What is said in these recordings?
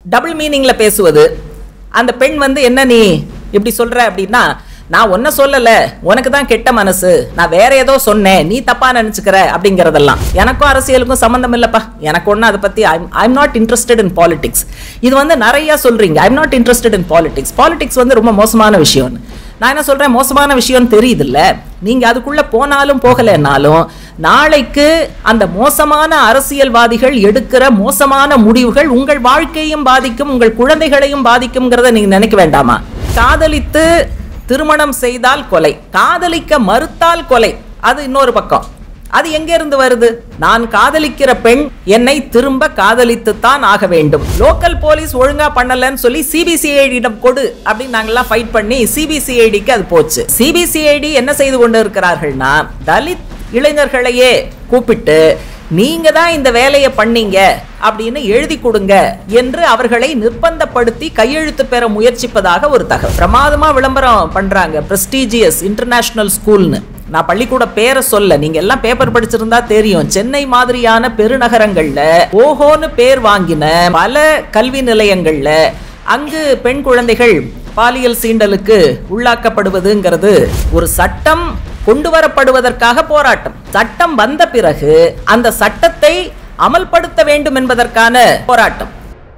Double மீனிங்கில் பேசுவது. அந்த பெண் வந்து என்ன நீ இப்படி சொல்கிற அப்படின்னா, நான் ஒன்றை சொல்லலை, உனக்கு தான் கெட்ட மனசு, நான் வேற ஏதோ சொன்னேன், நீ தப்பா நினச்சிக்கிற அப்படிங்கிறதெல்லாம். எனக்கும் அரசியலுக்கும் சம்மந்தம் இல்லைப்பா, எனக்கு ஒன்று அதை பற்றி I'm not interested in politics. இது வந்து நிறையா சொல்கிறீங்க, I'm not interested in politics. Politics வந்து ரொம்ப மோசமான விஷயம்னு. நான் என்ன சொல்கிறேன், மோசமான விஷயம்னு தெரியுதில்ல, நீங்கள் அதுக்குள்ளே போனாலும் போகலைன்னாலும் நாளைக்கு அந்த மோசமான அரசியல்வாதிகள் எடுக்கிற மோசமான முடிவுகள் உங்கள் வாழ்க்கையும் பாதிக்கும், உங்கள் குழந்தைகளையும் பாதிக்கும்ங்கிறத நீங்கள் நினைக்க வேண்டாமா? காதலித்து திருமணம் செய்தால் கொலை, காதலிக்க மறுத்தால் கொலை, அது இன்னொரு பக்கம். அது எங்க இருந்து வருது? நான் காதலிக்கிற பெண் என்னை திரும்ப காதலித்துத்தான் ஆக வேண்டும். லோக்கல் போலீஸ் ஒழுங்கா பண்ணலன்னு சொல்லி சிபிசிஐடியிடம் கொடு அப்படின்னு நாங்கெல்லாம் ஃபைட் பண்ணி சிபிசிஐடிக்கு அது போச்சு. சிபிசிஐடி என்ன செய்து கொண்டு இருக்கிறார்கள்னா, தலித் இளைஞர்களையே கூப்பிட்டு நீங்க தான் இந்த வேலையை பண்ணீங்க அப்படின்னு எழுதி கொடுங்க என்று அவர்களை நிர்பந்தப்படுத்தி கையெழுத்து பெற முயற்சிப்பதாக ஒரு தகவல். பிரமாதமா விளம்பரம் பண்றாங்க, பிரஸ்டீஜியஸ் இன்டர்நேஷனல் ஸ்கூல்னு. நான் பள்ளிக்கூட பேரை சொல்ல, நீங்க எல்லாம் பேப்பர் படிச்சிருந்தா தெரியும். சென்னை மாதிரியான பெருநகரங்கள்ல ஓஹோன்னு பேர் வாங்கின பல கல்வி நிலையங்கள்ல அங்கு பெண் குழந்தைகள் பாலியல் சீண்டலுக்கு உள்ளாக்கப்படுவதுங்கிறது ஒரு சட்டம் கொண்டு வரப்படுவதற்காக போராட்டம். சட்டம் வந்த பிறகு அந்த சட்டத்தை அமல்படுத்த வேண்டும் என்பதற்கான போராட்டம்.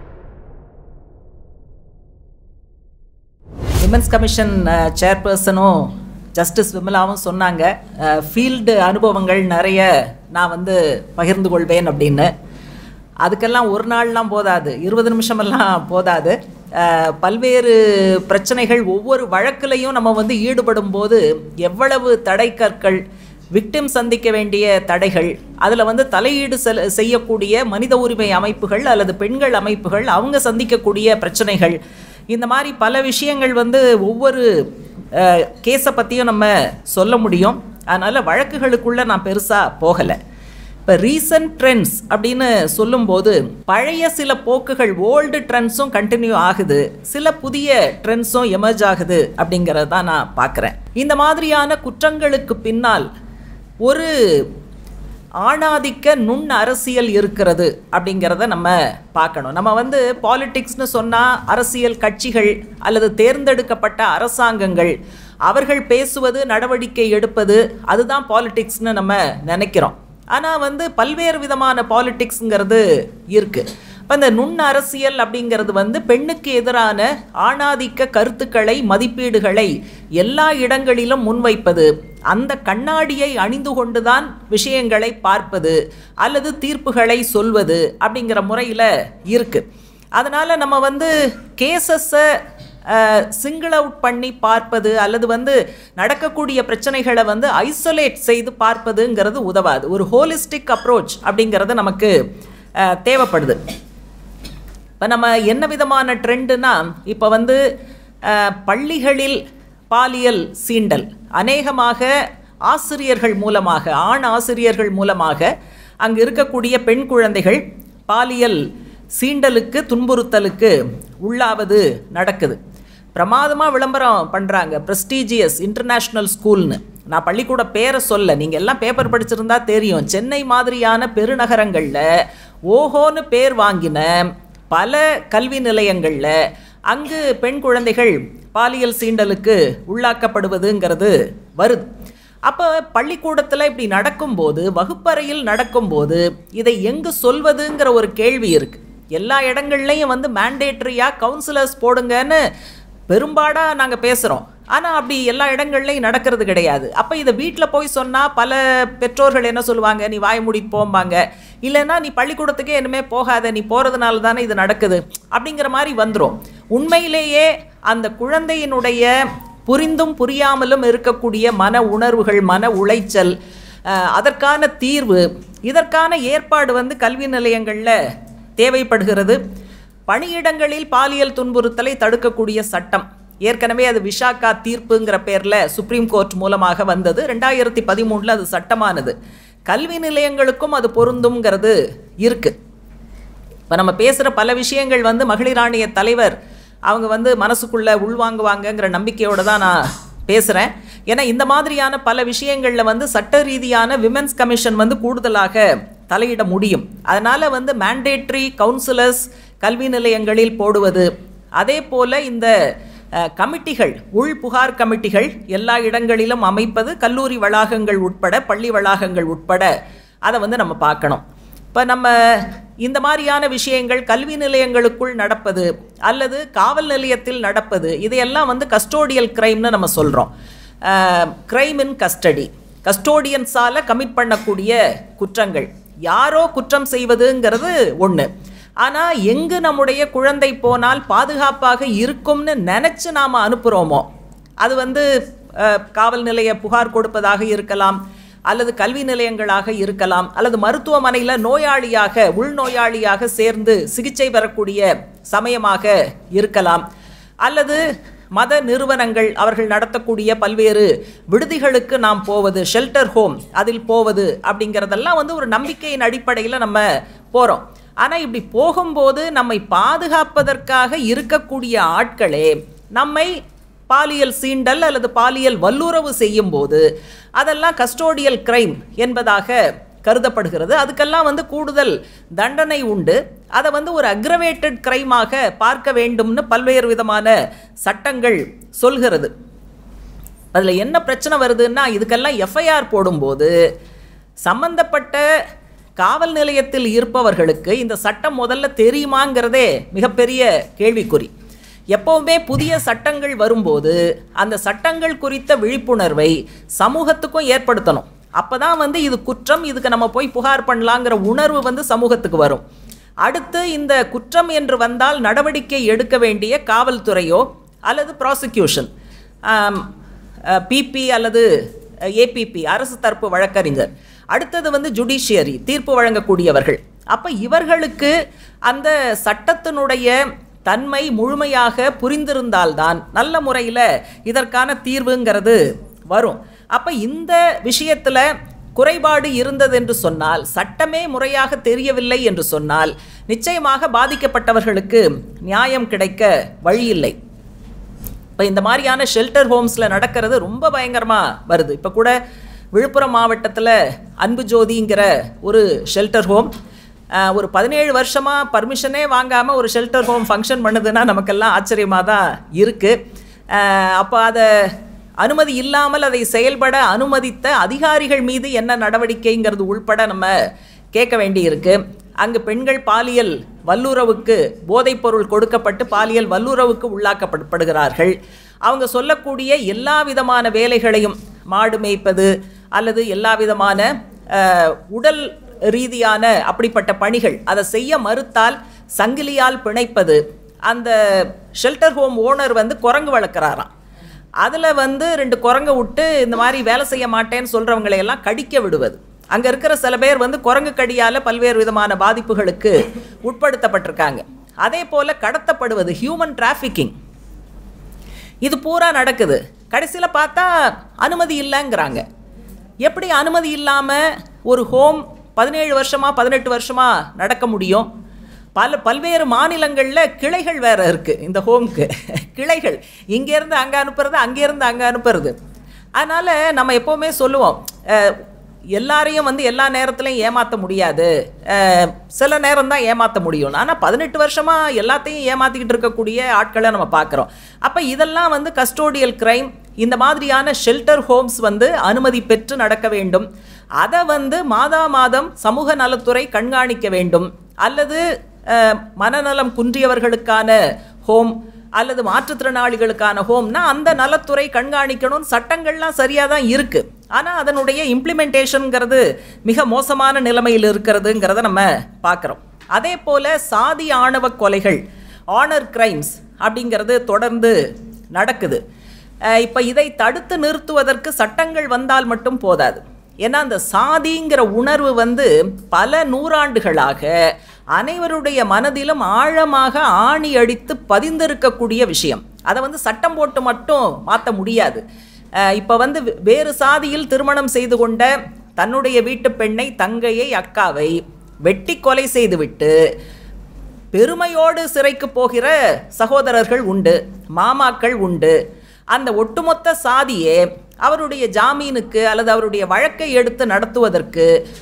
விமென்ஸ் கமிஷன் சேர்பர்சனும் ஜஸ்டிஸ் விமலாவும் சொன்னாங்க, ஃபீல்டு அனுபவங்கள் நிறைய நான் வந்து பகிர்ந்து கொள்வேன் அப்படின்னு. அதுக்கெல்லாம் ஒரு நாள்லாம் போதாது, 20 நிமிஷமெல்லாம் போதாது. பல்வேறு பிரச்சனைகள், ஒவ்வொரு வழக்கிலையும் நம்ம வந்து ஈடுபடும் போது எவ்வளவு தடைக்கற்கள், விக்டிம் சந்திக்க வேண்டிய தடைகள், அதில் வந்து தலையீடு செய்யக்கூடிய மனித உரிமை அமைப்புகள் அல்லது பெண்கள் அமைப்புகள் அவங்க சந்திக்கக்கூடிய பிரச்சனைகள், இந்த மாதிரி பல விஷயங்கள் வந்து ஒவ்வொரு கேஸை பற்றியும் நம்ம சொல்ல முடியும். அதனால் வழக்குகளுக்குள்ளே நான் பெருசாக போகலை. இப்போ ரீசன்ட் ட்ரெண்ட்ஸ் அப்படின்னு சொல்லும்போது பழைய சில போக்குகள், ஓல்டு ட்ரெண்ட்ஸும் கண்டினியூ ஆகுது, சில புதிய ட்ரெண்ட்ஸும் எமர்ஜ் ஆகுது அப்படிங்கிறத தான் நான் பார்க்குறேன். இந்த மாதிரியான குற்றங்களுக்கு பின்னால் ஒரு ஆணாதிக்க நுண் அரசியல் இருக்கிறது அப்படிங்கிறத நம்ம பார்க்கணும். நம்ம வந்து பாலிடிக்ஸ்னு சொன்னால் அரசியல் கட்சிகள் அல்லது தேர்ந்தெடுக்கப்பட்ட அரசாங்கங்கள் அவர்கள் பேசுவது, நடவடிக்கை எடுப்பது, அதுதான் பாலிடிக்ஸ்னு நம்ம நினைக்கிறோம். ஆனால் வந்து பல்வேறு விதமான பாலிடிக்ஸுங்கிறது இருக்குது. இப்போ இந்த நுண் அரசியல் அப்படிங்கிறது வந்து பெண்ணுக்கு எதிரான ஆணாதிக்க கருத்துக்களை, மதிப்பீடுகளை எல்லா இடங்களிலும் முன்வைப்பது, அந்த கண்ணாடியை அணிந்து கொண்டுதான் விஷயங்களை பார்ப்பது அல்லது தீர்ப்புகளை சொல்வது அப்படிங்கிற முறையில் இருக்குது. அதனால் நம்ம வந்து கேசஸை சிங்கிள் அவுட் பண்ணி பார்ப்பது அல்லது வந்து நடக்கக்கூடிய பிரச்சனைகளை வந்து ஐசோலேட் செய்து பார்ப்பதுங்கிறது உதவாது. ஒரு ஹோலிஸ்டிக் அப்ரோச் அப்படிங்கிறது நமக்கு தேவைப்படுது. இப்போ நம்ம என்ன விதமான ட்ரெண்டுனா, இப்போ வந்து பள்ளிகளில் பாலியல் சீண்டல் அநேகமாக ஆசிரியர்கள் மூலமாக, ஆண் ஆசிரியர்கள் மூலமாக அங்கு இருக்கக்கூடிய பெண் குழந்தைகள் பாலியல் சீண்டலுக்கு, துன்புறுத்தலுக்கு உள்ளாவது நடக்குது. பிரமாதமாக விளம்பரம் பண்ணுறாங்க, பிரஸ்டீஜியஸ் இன்டர்நேஷ்னல் ஸ்கூல்னு. நான் பள்ளிக்கூட பேரை சொல்ல, நீங்கள் எல்லாம் பேப்பர் படிச்சிருந்தா தெரியும். சென்னை மாதிரியான பெருநகரங்களில் ஓஹோன்னு பேர் வாங்கின பல கல்வி நிலையங்களில் அங்கு பெண் குழந்தைகள் பாலியல் சீண்டலுக்கு உள்ளாக்கப்படுவதுங்கிறது வருது. அப்போ பள்ளிக்கூடத்தில் இப்படி நடக்கும்போது, வகுப்பறையில் நடக்கும்போது இதை எங்கு சொல்வதுங்கிற ஒரு கேள்வி இருக்குது. எல்லா இடங்கள்லையும் வந்து மேண்டேட்ரியாக கவுன்சிலர்ஸ் போடுங்கன்னு பெரும்பாடாக நாங்கள் பேசுகிறோம். ஆனால் அப்படி எல்லா இடங்கள்லையும் நடக்கிறது கிடையாது. அப்போ இதை வீட்டில் போய் சொன்னால் பல பெற்றோர்கள் என்ன சொல்லுவாங்க, நீ வாய் மூடிட்டு போம்பாங்க, இல்லைன்னா நீ பள்ளிக்கூடத்துக்கே இனிமேல் போகாத, நீ போகிறதுனால தானே இது நடக்குது அப்படிங்கிற மாதிரி வந்துடும். உண்மையிலேயே அந்த குழந்தையினுடைய புரிந்தும் புரியாமலும் இருக்கக்கூடிய மன உணர்வுகள், மன உளைச்சல், அதற்கான தீர்வு, இதற்கான ஏற்பாடு வந்து கல்வி நிலையங்களில் தேவைப்படுகிறது. பணியிடங்களில் பாலியல் துன்புறுத்தலை தடுக்கக்கூடிய சட்டம், ஏற்கனவே அது விஷாக்கா தீர்ப்புங்கிற பேரில் சுப்ரீம் கோர்ட் மூலமாக வந்தது. 2013 அது சட்டமானது. கல்வி நிலையங்களுக்கும் அது பொருந்தும்ங்கிறது இருக்குது. இப்போ நம்ம பேசுகிற பல விஷயங்கள் வந்து மகளிர் ஆணைய தலைவர் அவங்க வந்து மனசுக்குள்ளே உள்வாங்குவாங்கங்கிற நம்பிக்கையோடு தான் நான் பேசுகிறேன். ஏன்னா இந்த மாதிரியான பல விஷயங்களில் வந்து சட்ட ரீதியான விமென்ஸ் கமிஷன் வந்து கூடுதலாக தலையிட முடியும். அதனால் வந்து மேண்டேட்ரி கவுன்சிலர்ஸ் கல்வி நிலையங்களில் போடுவது, அதே போல் இந்த கமிட்டிகள், உள் புகார் கமிட்டிகள் எல்லா இடங்களிலும் அமைப்பது, கல்லூரி வளாகங்கள் உட்பட, பள்ளி வளாகங்கள் உட்பட, அதை வந்து நம்ம பார்க்கணும். இப்போ நம்ம இந்த மாதிரியான விஷயங்கள் கல்வி நிலையங்களுக்குள் நடப்பது அல்லது காவல் நிலையத்தில் நடப்பது, இதையெல்லாம் வந்து கஸ்டோடியல் கிரைம்னு நம்ம சொல்கிறோம். கிரைம் இன் கஸ்டடி, கஸ்டோடியன்ஸால் கமிட் பண்ணக்கூடிய குற்றங்கள். யாரோ குற்றம் செய்வதுங்கிறது ஒன்று, ஆனால் எங்கு நம்முடைய குழந்தை போனால் பாதுகாப்பாக இருக்கும்னு நினச்சி நாம் அனுப்புகிறோமோ, அது வந்து காவல் நிலைய புகார் கொடுப்பதாக இருக்கலாம், அல்லது கல்வி நிலையங்களாக இருக்கலாம், அல்லது மருத்துவமனையில் நோயாளியாக உள்நோயாளியாக சேர்ந்து சிகிச்சை பெறக்கூடிய சமயமாக இருக்கலாம், அல்லது மத நிறுவனங்கள் அவர்கள் நடத்தக்கூடிய பல்வேறு விடுதிகளுக்கு நாம் போவது, ஷெல்டர் ஹோம் அதில் போவது அப்படிங்கிறதெல்லாம் வந்து ஒரு நம்பிக்கையின் அடிப்படையில் நம்ம போகிறோம். ஆனால் இப்படி போகும்போது நம்மை பாதுகாப்பதற்காக இருக்கக்கூடிய ஆட்களே நம்மை பாலியல் சீண்டல் அல்லது பாலியல் வல்லுறவு செய்யும் போது அதெல்லாம் கஸ்டோடியல் கிரைம் என்பதாக கருதப்படுகிறது. அதுக்கெல்லாம் வந்து கூடுதல் தண்டனை உண்டு. அதை வந்து ஒரு அக்ரவேட்டட் கிரைமாக பார்க்க வேண்டும்னு பல்வேறு விதமான சட்டங்கள் சொல்கிறது. அதில் என்ன பிரச்சனை வருதுன்னா, இதுக்கெல்லாம் எஃப்ஐஆர் போடும்போது சம்பந்தப்பட்ட காவல் நிலையத்தில் இருப்பவர்களுக்கு இந்த சட்டம் முதல்ல தெரியுமாங்கிறதே மிகப்பெரிய கேள்விக்குறி. எப்போவுமே புதிய சட்டங்கள் வரும்போது அந்த சட்டங்கள் குறித்த விழிப்புணர்வை சமூகத்துக்கும் ஏற்படுத்தணும். அப்போ தான் வந்து இது குற்றம், இதுக்கு நம்ம போய் புகார் பண்ணலாங்கிற உணர்வு வந்து சமூகத்துக்கு வரும். அடுத்து இந்த குற்றம் என்று வந்தால் நடவடிக்கை எடுக்க வேண்டிய காவல்துறையோ அல்லது ப்ராசிக்யூஷன், பிபி அல்லது ஏபிபி, அரசு தரப்பு வழக்கறிஞர், அடுத்தது வந்து ஜுடிஷியரி, தீர்ப்பு வழங்கக்கூடியவர்கள். அப்போ இவர்களுக்கு அந்த சட்டத்தினுடைய தன்மை முழுமையாக புரிந்திருந்தால்தான் நல்ல முறையில் இதற்கான தீர்வுங்கிறது வரும். அப்போ இந்த விஷயத்தில் குறைபாடு இருந்தது என்று சொன்னால், சட்டமே முறையாக தெரியவில்லை என்று சொன்னால், நிச்சயமாக பாதிக்கப்பட்டவர்களுக்கு நியாயம் கிடைக்க வழியில்லை. இப்போ இந்த மாதிரியான ஷெல்டர் ஹோம்ஸில் நடக்கிறது ரொம்ப பயங்கரமாக வருது. இப்போ கூட விழுப்புரம் மாவட்டத்தில் அன்பு ஜோதிங்கிற ஒரு ஷெல்டர் ஹோம் ஒரு 17 வருஷமாக பர்மிஷனே வாங்காமல் ஒரு ஷெல்டர் ஹோம் ஃபங்க்ஷன் பண்ணுதுன்னா நமக்கெல்லாம் ஆச்சரியமாக தான் இருக்குது. அப்போ அதை அனுமதி இல்லாமல் அதை செயல்பட அனுமதித்த அதிகாரிகள் மீது என்ன நடவடிக்கைங்கிறது உள்பட நம்ம கேட்க வேண்டியிருக்கு. அங்கு பெண்கள் பாலியல் வல்லுறவுக்கு, போதைப்பொருள் கொடுக்கப்பட்டு பாலியல் வல்லுறவுக்கு உள்ளாக்கப்படுகிறார்கள். அவங்க சொல்லக்கூடிய எல்லா விதமான வேலைகளையும், மாடு மேய்ப்பது அல்லது எல்லா விதமான உடல் ரீதியான அப்படிப்பட்ட பணிகள், அதை செய்ய மறுத்தால் சங்கிலியால் பிணைப்பது. அந்த ஷெல்டர் ஹோம் ஓனர் வந்து குரங்கு வளர்க்குறாராம். அதில் வந்து 2 குரங்கை விட்டு இந்த மாதிரி வேலை செய்ய மாட்டேன்னு சொல்கிறவங்களையெல்லாம் கடிக்க விடுவது. அங்கே இருக்கிற சில பேர் வந்து குரங்கு கடியால் பல்வேறு விதமான பாதிப்புகளுக்கு உட்படுத்தப்பட்டிருக்காங்க. அதே போல் கடத்தப்படுவது, ஹியூமன் டிராஃபிக்கிங், இது பூரா நடக்குது. கடைசியில் பார்த்தா அனுமதி இல்லைங்கிறாங்க. எப்படி அனுமதி இல்லாமல் ஒரு ஹோம் 17 வருஷமாக 18 வருஷமாக நடக்க முடியும்? பல்வேறு மாநிலங்களில் கிளைகள் வேறு இருக்குது இந்த ஹோம்க்கு. கிளைகள் இங்கேருந்து அங்கே அனுப்புறது, அங்கேருந்து அங்கே அனுப்புறது. அதனால் நம்ம எப்போவுமே சொல்லுவோம், எல்லாரையும் வந்து எல்லா நேரத்துலையும் ஏமாற்ற முடியாது, சில நேரம் தான் ஏமாற்ற முடியும். ஆனால் 18 வருஷமாக எல்லாத்தையும் ஏமாற்றிக்கிட்டு இருக்கக்கூடிய ஆட்களை நம்ம பார்க்குறோம். அப்போ இதெல்லாம் வந்து கஸ்டோடியல் கிரைம். இந்த மாதிரியான ஷெல்டர் ஹோம்ஸ் வந்து அனுமதி பெற்று நடக்க வேண்டும். அதை வந்து மாதம் சமூக நலத்துறை கண்காணிக்க வேண்டும். அல்லது மனநலம் குன்றியவர்களுக்கான ஹோம் அல்லது மாற்றுத்திறனாளிகளுக்கான ஹோம்னா அந்த நலத்துறை கண்காணிக்கணும். சட்டங்கள்லாம் சரியாக தான் இருக்குது, ஆனால் அதனுடைய இம்ப்ளிமெண்டேஷனுங்கிறது மிக மோசமான நிலைமையில் இருக்கிறதுங்கிறத நம்ம பார்க்குறோம். அதே போல் சாதி ஆணவ கொலைகள், ஆனர் கிரைம்ஸ் அப்படிங்கிறது தொடர்ந்து நடக்குது. இப்போ இதை தடுத்து நிறுத்துவதற்கு சட்டங்கள் வந்தால் மட்டும் போதாது. ஏன்னா அந்த சாதிங்கிற உணர்வு வந்து பல நூறாண்டுகளாக அனைவருடைய மனதிலும் ஆழமாக ஆணி அடித்து பதிந்திருக்கக்கூடிய விஷயம். அதை வந்து சட்டம் போட்டு மட்டும் மாற்ற முடியாது. இப்போ வந்து வேறு சாதியில் திருமணம் செய்து கொண்ட தன்னுடைய வீட்டு பெண்ணை, தங்கையை, அக்காவை வெட்டி கொலை செய்துவிட்டு பெருமையோடு சிறைக்கு போகிற சகோதரர்கள் உண்டு, மாமாக்கள் உண்டு. அந்த ஒட்டுமொத்த சாதியே அவருடைய ஜாமீனுக்கு அல்லது அவருடைய வழக்கை எடுத்து நடத்துவதற்கு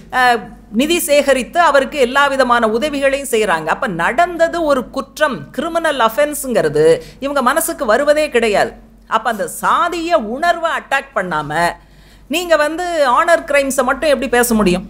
நிதி சேகரித்து அவருக்கு எல்லா விதமான உதவிகளையும் செய்கிறாங்க. அப்போ நடந்தது ஒரு குற்றம், கிரிமினல் அஃபென்ஸுங்கிறது இவங்க மனசுக்கு வருவதே கிடையாது. அப்போ அந்த சாதிய உணர்வை அட்டாக் பண்ணாமல் நீங்கள் ஆனர் கிரைம்ஸை மட்டும் எப்படி பேச முடியும்?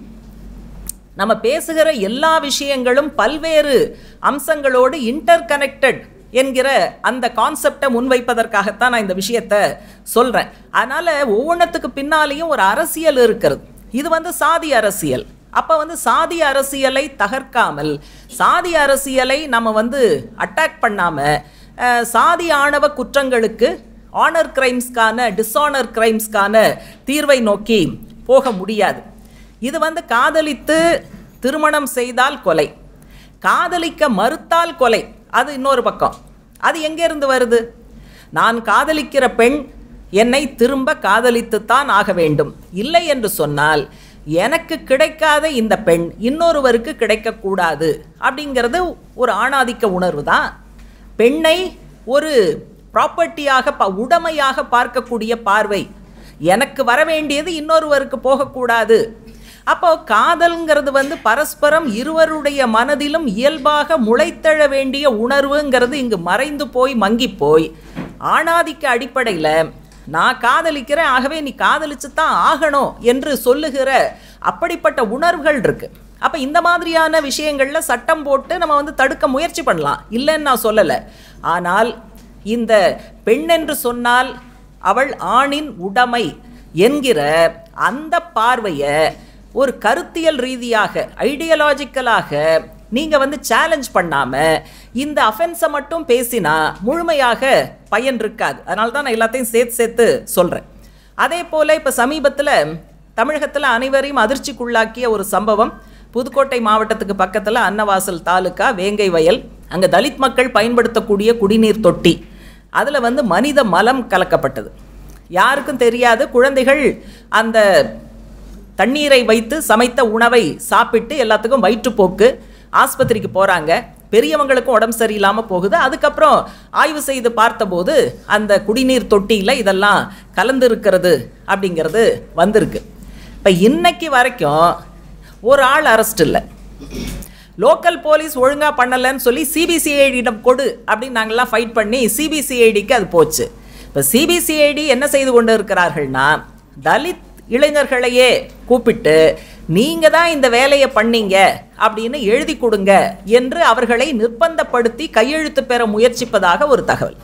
நம்ம பேசுகிற எல்லா விஷயங்களும் பல்வேறு அம்சங்களோடு இன்டர் கனெக்டட் என்கிற அந்த கான்செப்டை முன்வைப்பதற்காகத்தான் நான் இந்த விஷயத்தை சொல்கிறேன். அதனால் ஒவ்வொன்றத்துக்கு பின்னாலேயும் ஒரு அரசியல் இருக்கிறது. இது சாதி அரசியல். அப்போ சாதி அரசியலை தகர்க்காமல், சாதி அரசியலை நம்ம அட்டாக் பண்ணாமல், சாதி ஆணவ குற்றங்களுக்கு ஆனர் கிரைம்ஸ்க்கான, டிஸானர் கிரைம்ஸ்க்கான தீர்வை நோக்கி போக முடியாது. இது காதலித்து திருமணம் செய்தால் கொலை, காதலிக்க மறுத்தால் கொலை, அது இன்னொரு பக்கம். அது எங்கேருந்து வருது? நான் காதலிக்கிற பெண் என்னை திரும்ப காதலித்துத்தான் ஆக வேண்டும், இல்லை என்று சொன்னால் எனக்கு கிடைக்காத இந்த பெண் இன்னொருவருக்கு கிடைக்கக்கூடாது அப்படிங்கிறது ஒரு ஆணாதிக்க உணர்வு தான். பெண்ணை ஒரு ப்ராப்பர்ட்டியாக, உடைமையாக பார்க்கக்கூடிய பார்வை. எனக்கு வர வேண்டியது இன்னொருவருக்கு போகக்கூடாது. அப்போ காதல்ங்கிறது பரஸ்பரம் இருவருடைய மனதிலும் இயல்பாக முளைத்தெழ வேண்டிய உணர்வுங்கிறது இங்கு மறைந்து போய் மங்கி போய் ஆணாதிக்க அடிப்படையில் நான் காதலிக்கிறேன், ஆகவே நீ காதலிச்சு தான் ஆகணும் என்று சொல்லுகிற அப்படிப்பட்ட உணர்வுகள் இருக்கு. அப்போ இந்த மாதிரியான விஷயங்களில் சட்டம் போட்டு நம்ம தடுக்க முயற்சி பண்ணலாம், இல்லைன்னு நான் சொல்லலை. ஆனால் இந்த பெண் என்று சொன்னால் அவள் ஆணின் உடைமை என்கிற அந்த பார்வையை ஒரு கருத்தியல் ரீதியாக, ஐடியாலஜிக்கலாக நீங்கள் சேலஞ்ச் பண்ணாமல் இந்த அஃபென்ஸை மட்டும் பேசினா முழுமையாக பயன் இருக்காது. அதனால தான் நான் எல்லாத்தையும் சேர்த்து சொல்கிறேன். அதே போல் இப்போ சமீபத்தில் தமிழகத்தில் அனைவரையும் அதிர்ச்சிக்குள்ளாக்கிய ஒரு சம்பவம், புதுக்கோட்டை மாவட்டத்துக்கு பக்கத்தில் அன்னவாசல் தாலுக்கா வேங்கை வயல், அங்கே தலித் மக்கள் பயன்படுத்தக்கூடிய குடிநீர் தொட்டி, அதில் மனித மலம் கலக்கப்பட்டது. யாருக்கும் தெரியாது. குழந்தைகள் அந்த தண்ணீரை வைத்து சமைத்த உணவை சாப்பிட்டு எல்லாத்துக்கும் வயிற்றுப்போக்கு, ஆஸ்பத்திரிக்கு போகிறாங்க. பெரியவங்களுக்கும் உடம்பு சரியில்லாமல் போகுது. அதுக்கப்புறம் ஆய்வு செய்து பார்த்தபோது அந்த குடிநீர் தொட்டியில் இதெல்லாம் கலந்துருக்கிறது அப்படிங்கிறது வந்திருக்கு. இப்போ இன்னைக்கு வரைக்கும் ஒரு ஆள் அரெஸ்ட் இல்லை. லோக்கல் போலீஸ் ஒழுங்காக பண்ணலைன்னு சொல்லி சிபிசிஐடியிடம் கொடு அப்படின்னு நாங்கள்லாம் ஃபைட் பண்ணி சிபிசிஐடிக்கு அது போச்சு. இப்போ சிபிசிஐடி என்ன செய்து கொண்டு இருக்கிறார்கள்னா, தலித் இளைஞர்களையே கூப்பிட்டு நீங்கள் தான் இந்த வேலையை பண்ணீங்க அப்படின்னு எழுதி கொடுங்க என்று அவர்களை நிர்பந்தப்படுத்தி கையெழுத்து பெற முயற்சிப்பதாக ஒரு தகவல்.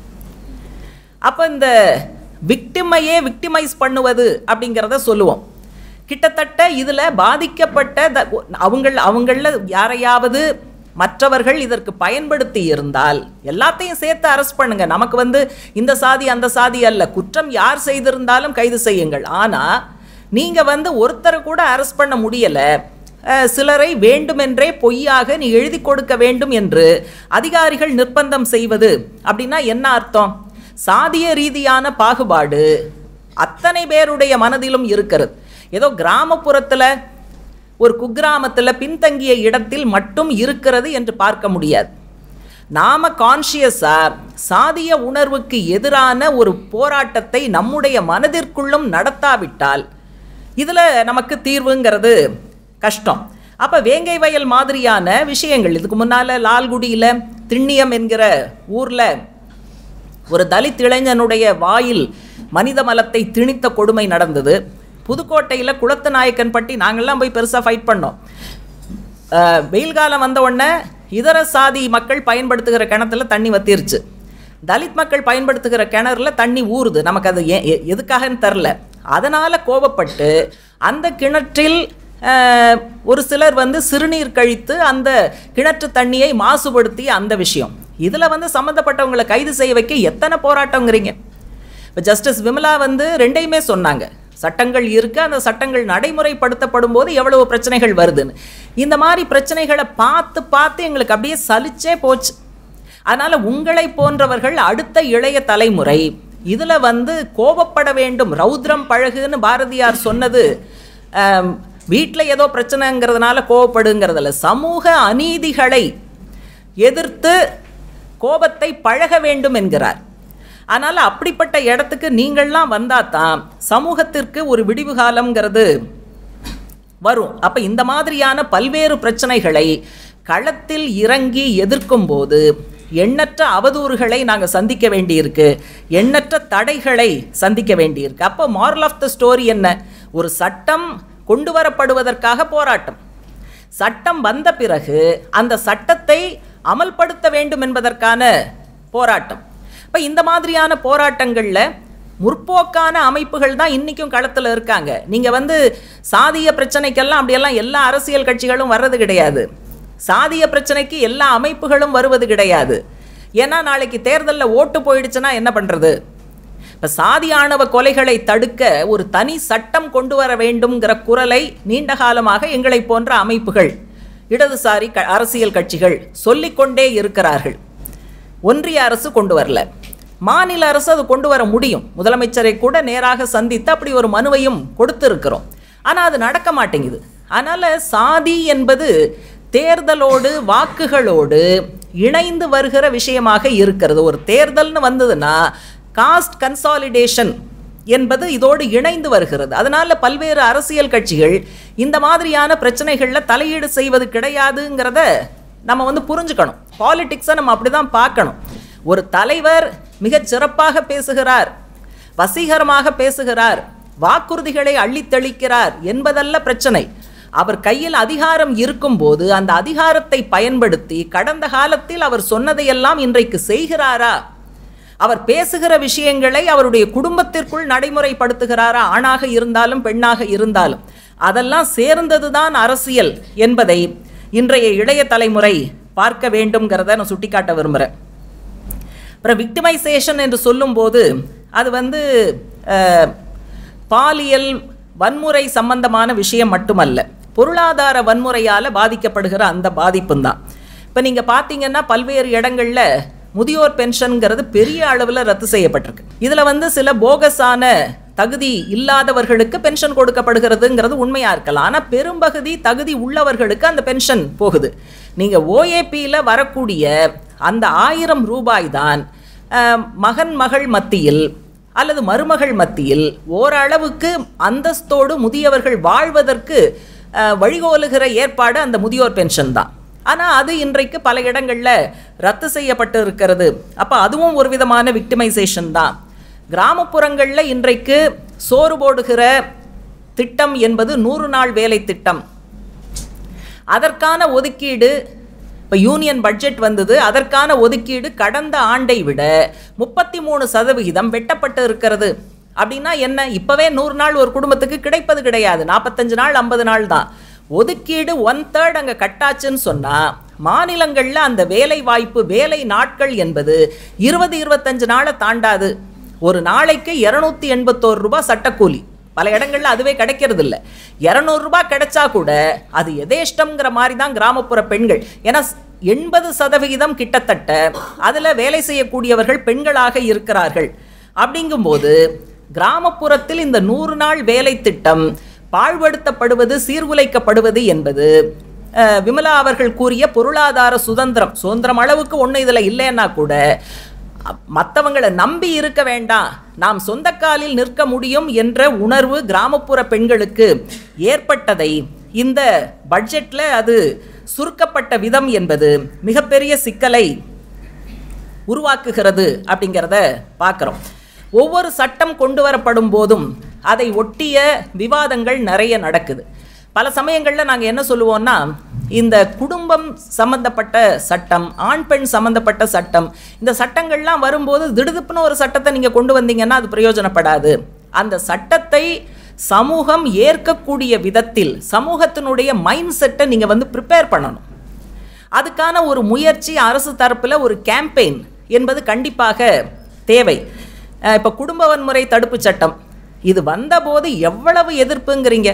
அப்போ இந்த விக்டிமையே விக்டிமைஸ் பண்ணுவது அப்படிங்கிறத சொல்லுவோம். கிட்டத்தட்ட இதில் பாதிக்கப்பட்ட அவங்களில் யாரையாவது மற்றவர்கள் இதற்கு பயன்படுத்தி இருந்தால் எல்லாத்தையும் சேர்த்து அரெஸ்ட் பண்ணுங்க. நமக்கு இந்த சாதி அந்த சாதி அல்ல, குற்றம் யார் செய்திருந்தாலும் கைது செய்யுங்கள். ஆனால் நீங்கள் ஒருத்தரை கூட அரெஸ்ட் பண்ண முடியலை, சிலரை வேண்டுமென்றே பொய்யாக நீ எழுதி கொடுக்க வேண்டும் என்று அதிகாரிகள் நிர்பந்தம் செய்வது அப்படின்னா என்ன அர்த்தம்? சாதிய ரீதியான பாகுபாடு அத்தனை பேருடைய மனதிலும் இருக்கிறது. ஏதோ கிராமப்புறத்தில் ஒரு குக்கிராமத்தில் பின்தங்கிய இடத்தில் மட்டும் இருக்கிறது என்று பார்க்க முடியாது. நாம் கான்ஷியஸாக சாதிய உணர்வுக்கு எதிரான ஒரு போராட்டத்தை நம்முடைய மனதிற்குள்ளும் நடத்தாவிட்டால் இதில் நமக்கு தீர்வுங்கிறது கஷ்டம். அப்போ வேங்கை வயல் மாதிரியான விஷயங்கள், இதுக்கு முன்னால் லால்குடியில் திண்ணியம் என்கிற ஊரில் ஒரு தலித் இளைஞனுடைய வாயில் மனித மலத்தை திணித்த கொடுமை நடந்தது. புதுக்கோட்டையில் குளத்து நாயக்கன்பட்டி நாங்கள்லாம் போய் பெருசாக ஃபைட் பண்ணோம். வெயில் காலம் வந்த உடனே இதர சாதி மக்கள் பயன்படுத்துகிற கிணத்துல தண்ணி வத்திருச்சு, தலித் மக்கள் பயன்படுத்துகிற கிணறுல தண்ணி ஊறுது. நமக்கு அது எதுக்காகன்னு தெரில. அதனால் கோபப்பட்டு அந்த கிணற்றில் ஒரு சிலர் சிறுநீர் கழித்து அந்த கிணற்று தண்ணியை மாசுபடுத்தி அந்த விஷயம். இதில் சம்மந்தப்பட்டவங்களை கைது செய்ய வைக்க எத்தனை போராட்டங்கிறீங்க? இப்போ ஜஸ்டிஸ் விமலா ரெண்டையுமே சொன்னாங்க. சட்டங்கள் இருக்குது, அந்த சட்டங்கள் நடைமுறைப்படுத்தப்படும் போது எவ்வளவு பிரச்சனைகள் வருதுன்னு. இந்த மாதிரி பிரச்சனைகளை பார்த்து பார்த்து எங்களுக்கு அப்படியே சலிச்சே போச்சு. அதனால் உங்களை போன்றவர்கள் அடுத்த இளைய தலைமுறை இதில் கோபப்பட வேண்டும். ரௌத்ரம் பழகுன்னு பாரதியார் சொன்னது வீட்டில் ஏதோ பிரச்சனைங்கிறதுனால கோபப்படுங்கிறதில்ல, சமூக அநீதிகளை எதிர்த்து கோபத்தை பழக வேண்டும் என்கிறார். அதனால் அப்படிப்பட்ட இடத்துக்கு நீங்கள்லாம் வந்தால் தான் சமூகத்திற்கு ஒரு விடிவு காலம்ங்கிறது வரும். அப்போ இந்த மாதிரியான பல்வேறு பிரச்சனைகளை களத்தில் இறங்கி எதிர்க்கும் போது எண்ணற்ற அவதூறுகளை நாங்கள் சந்திக்க வேண்டியிருக்கு, எண்ணற்ற தடைகளை சந்திக்க வேண்டியிருக்கு. அப்போ மாரல் ஆஃப் த ஸ்டோரி என்ன? ஒரு சட்டம் கொண்டு வரப்படுவதற்காக போராட்டம், சட்டம் வந்த பிறகு அந்த சட்டத்தை அமல்படுத்த வேண்டும் என்பதற்கான போராட்டம். இப்போ இந்த மாதிரியான போராட்டங்களில் முற்போக்கான அமைப்புகள் தான் இன்றைக்கும் களத்தில் இருக்காங்க. நீங்கள் சாதிய பிரச்சனைக்கெல்லாம் அப்படியெல்லாம் எல்லா அரசியல் கட்சிகளும் வர்றது கிடையாது, சாதிய பிரச்சனைக்கு எல்லா அமைப்புகளும் வருவது கிடையாது. ஏன்னா நாளைக்கு தேர்தலில் ஓட்டு போயிடுச்சுன்னா என்ன பண்ணுறது? இப்போ சாதி ஆணவ கொலைகளை தடுக்க ஒரு தனி சட்டம் கொண்டு வர வேண்டும்ங்கிற குரலை நீண்ட காலமாக எங்களை போன்ற அமைப்புகள், இடதுசாரி அரசியல் கட்சிகள் சொல்லிக்கொண்டே இருக்கிறார்கள். ஒன்றிய அரசு கொண்டு வரல, மாநில அரசு அது கொண்டு வர முடியும். முதலமைச்சரை கூட நேராக சந்தித்து அப்படி ஒரு மனுவையும் கொடுத்துருக்கிறோம். ஆனால் அது நடக்க மாட்டேங்குது. அதனால் சாதி என்பது தேர்தலோடு வாக்குகளோடு இணைந்து வருகிற விஷயமாக இருக்கிறது. ஒரு தேர்தல்னு வந்ததுன்னா காஸ்ட் கன்சாலிடேஷன் என்பது இதோடு இணைந்து வருகிறது. அதனால் பல்வேறு அரசியல் கட்சிகள் இந்த மாதிரியான பிரச்சனைகளில் தலையீடு செய்வது கிடையாதுங்கிறத நம்ம புரிஞ்சுக்கணும். பாலிடிக்ஸை நம்ம அப்படி தான் பார்க்கணும். ஒரு தலைவர் மிகச் சிறப்பாக பேசுகிறார், வசீகரமாக பேசுகிறார், வாக்குறுதிகளை அள்ளித்தளிக்கிறார் என்பதல்ல பிரச்சனை. அவர் கையில் அதிகாரம் இருக்கும்போது அந்த அதிகாரத்தை பயன்படுத்தி கடந்த காலத்தில் அவர் சொன்னதையெல்லாம் இன்றைக்கு செய்கிறாரா? அவர் பேசுகிற விஷயங்களை அவருடைய குடும்பத்திற்குள் நடைமுறைப்படுத்துகிறாரா? ஆணாக இருந்தாலும் பெண்ணாக இருந்தாலும் அதெல்லாம் சேர்ந்ததுதான் அரசியல் என்பதை இன்றைய இளைய தலைமுறை பார்க்க வேண்டும்ங்கிறத நான் சுட்டிக்காட்ட விரும்புகிறேன். அப்புறம் விக்டிமைசேஷன் என்று சொல்லும்போது அது பாலியல் வன்முறை சம்பந்தமான விஷயம் மட்டுமல்ல, பொருளாதார வன்முறையால் பாதிக்கப்படுகிற அந்த பாதிப்பும் தான். இப்போ நீங்கள் பார்த்தீங்கன்னா பல்வேறு இடங்களில் முதியோர் பென்ஷனுங்கிறது பெரிய அளவில் ரத்து செய்யப்பட்டிருக்கு. இதில் சில போகஸான தகுதி இல்லாதவர்களுக்கு பென்ஷன் கொடுக்கப்படுகிறதுங்கிறது உண்மையாக இருக்கலாம். ஆனால் பெரும்பகுதி தகுதி உள்ளவர்களுக்கு அந்த பென்ஷன் போகுது. நீங்கள் ஓஏபியில் வரக்கூடிய அந்த 1000 ரூபாய் தான் மகன் மகள் மத்தியில் அல்லது மருமகள் மத்தியில் ஓரளவுக்கு அந்தஸ்தோடு முதியவர்கள் வாழ்வதற்கு வழிகோலுகிற ஏற்பாடு அந்த முதியோர் பென்ஷன் தான். ஆனால் அது இன்றைக்கு பல இடங்களில் ரத்து செய்யப்பட்டு இருக்கிறது. அப்போ அதுவும் ஒரு விதமான விக்டிமைசேஷன் தான். கிராமப்புறங்களில் இன்றைக்கு சோறு போடுகிற திட்டம் என்பது 100 நாள் வேலை திட்டம். அதற்கான ஒதுக்கீடு இப்போ யூனியன் பட்ஜெட் வந்தது, அதற்கான ஒதுக்கீடு கடந்த ஆண்டை விட 33% வெட்டப்பட்டு இருக்கிறது. அப்படின்னா என்ன? இப்போவே 100 நாள் ஒரு குடும்பத்துக்கு கிடைப்பது கிடையாது, 45 நாள் 50 நாள் தான். ஒதுக்கீடு 1/3 அங்கே கட்டாச்சுன்னு சொன்னால் மாநிலங்களில் அந்த வேலை வாய்ப்பு வேலை நாட்கள் என்பது 20-25 நாளை தாண்டாது. ஒரு நாளைக்கு 281 ரூபாய் சட்டக்கூலி, பல இடங்களில் அதுவே கிடைக்கிறது இல்லை. 200 ரூபாய் கிடைச்சா கூட அது எதேஷ்டம்ங்கிற மாதிரி தான் கிராமப்புற பெண்கள். ஏன்னா 80% கிட்டத்தட்ட அதில் வேலை செய்யக்கூடியவர்கள் பெண்களாக இருக்கிறார்கள். அப்படிங்கும்போது கிராமப்புறத்தில் இந்த 100 நாள் வேலை திட்டம் பாழ்படுத்தப்படுவது, சீர்குலைக்கப்படுவது என்பது விமலா அவர்கள் கூறிய பொருளாதார சுதந்திரம் அளவுக்கு ஒன்று இதில் இல்லைன்னா கூட மற்றவங்களை நம்பி இருக்க வேண்டாம், நாம் சொந்த காலில் நிற்க முடியும் என்ற உணர்வு கிராமப்புற பெண்களுக்கு ஏற்பட்டதை இந்த பட்ஜெட்டில் அது சுருக்கப்பட்ட விதம் என்பது மிகப்பெரிய சிக்கலை உருவாக்குகிறது அப்படிங்கிறத பார்க்குறோம். ஒவ்வொரு சட்டம் கொண்டு வரப்படும் போதும் அதை ஒட்டிய விவாதங்கள் நிறைய நடக்குது. பல சமயங்களில் நாங்கள் என்ன சொல்லுவோம்னா, இந்த குடும்பம் சம்பந்தப்பட்ட சட்டம், ஆண் பெண் சம்பந்தப்பட்ட சட்டம், இந்த சட்டங்கள்லாம் வரும்போது திடுதுப்புன்னு ஒரு சட்டத்தை நீங்கள் கொண்டு வந்தீங்கன்னா அது பிரயோஜனப்படாது. அந்த சட்டத்தை சமூகம் ஏற்கக்கூடிய விதத்தில் சமூகத்தினுடைய மைண்ட் செட்டை நீங்கள் ப்ரிப்பேர் பண்ணணும். அதுக்கான ஒரு முயற்சி அரசு தரப்பில் ஒரு கேம்பெயின் என்பது கண்டிப்பாக தேவை. இப்போ குடும்ப வன்முறை தடுப்பு சட்டம் இது வந்தபோது எவ்வளவு எதிர்ப்புங்கிறீங்க.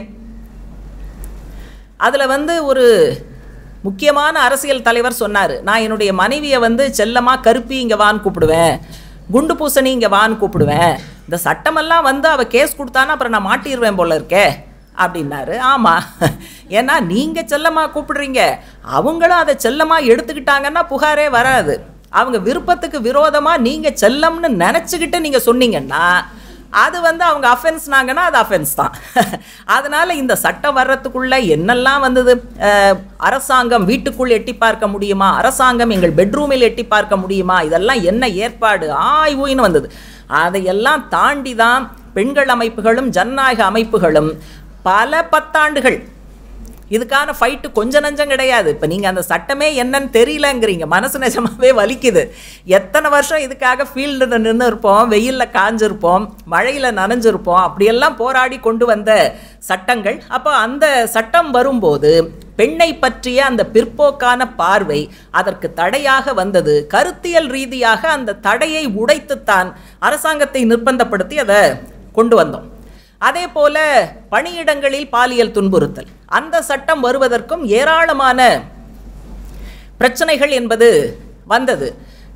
அதில் ஒரு முக்கியமான அரசியல் தலைவர் சொன்னார், நான் என்னுடைய மனைவியை செல்லமாக கருப்பி இங்கே வான்னு கூப்பிடுவேன், குண்டு பூசணி இங்கே வான்னு கூப்பிடுவேன், இந்த சட்டமெல்லாம் அவள் கேஸ் கொடுத்தானா அப்புறம் நான் மாட்டிடுவேன் போல இருக்கே அப்படின்னாரு. ஆமாம், ஏன்னா நீங்கள் செல்லமாக கூப்பிடுறீங்க, அவங்களும் அதை செல்லமாக எடுத்துக்கிட்டாங்கன்னா புகாரே வராது. அவங்க விருப்பத்துக்கு விரோதமாக நீங்கள் செல்லம்னு நினச்சிக்கிட்டு நீங்கள் சொன்னீங்கன்னா அது அவங்க அஃபென்ஸ்னாங்கன்னா அது அஃபென்ஸ் தான். அதனால் இந்த சட்டம் வர்றதுக்குள்ளே என்னெல்லாம் வந்தது, அரசாங்கம் வீட்டுக்குள் எட்டி பார்க்க முடியுமா, அரசாங்கம் எங்கள் பெட்ரூமில் எட்டி பார்க்க முடியுமா, இதெல்லாம் என்ன ஏற்பாடு ஆய்வுன்னு வந்தது. அதையெல்லாம் தாண்டி தான் பெண்கள் அமைப்புகளும் ஜனநாயக அமைப்புகளும் பல பத்தாண்டுகள் இதுக்கான ஃபைட்டு கொஞ்சம் நஞ்சம் கிடையாது. இப்போ நீங்கள் அந்த சட்டமே என்னன்னு தெரியலங்கிறீங்க, மனசு நிஜமாகவே வலிக்குது. எத்தனை வருஷம் இதுக்காக ஃபீல்டில் நின்று இருப்போம், வெயிலில் காஞ்சிருப்போம், மழையில் நனைஞ்சிருப்போம், அப்படியெல்லாம் போராடி கொண்டு வந்த சட்டங்கள். அப்போ அந்த சட்டம் வரும்போது பெண்ணை பற்றிய அந்த பிற்போக்கான பார்வை அதற்கு தடையாக வந்தது. கருத்தியல் ரீதியாக அந்த தடையை உடைத்துத்தான் அரசாங்கத்தை நிர்பந்தப்படுத்தி அதை கொண்டு வந்தோம். அதே போல பணியிடங்களில் பாலியல் துன்புறுத்தல், அந்த சட்டம் வருவதற்கும் ஏராளமான பிரச்சனைகள் என்பது வந்தது.